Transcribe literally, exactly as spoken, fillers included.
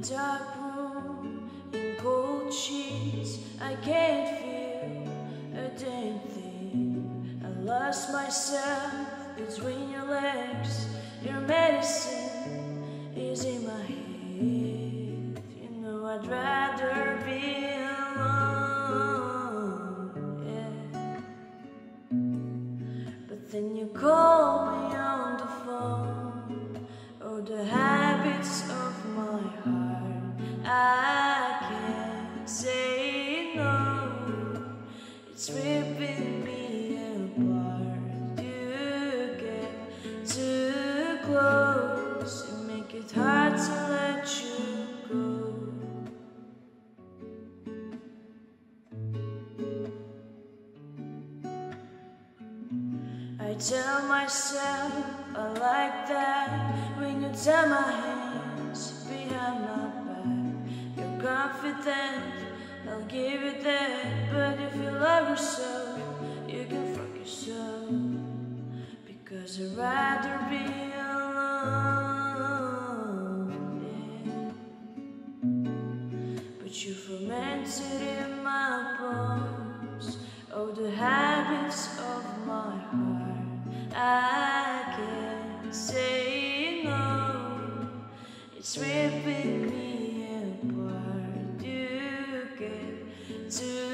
dark room, in cold sheets, I can't feel a damn thing. I lost myself between your legs. Your medicine is in my head. You know I'd rather be alone, yeah. But then you call me on the phone. Oh, the habits of my heart, I can't say no. It's ripping me apart. You get too close and make it hard to let you go. I tell myself I like that when you tie my hands behind my back. You're confident, I'll give you that. But if you love yourself, you can fuck yourself. Because I'd rather be alone, yeah. But you fermented in my bones. Oh, the habits of my heart, I can't say no. It's ripping me apart. You get too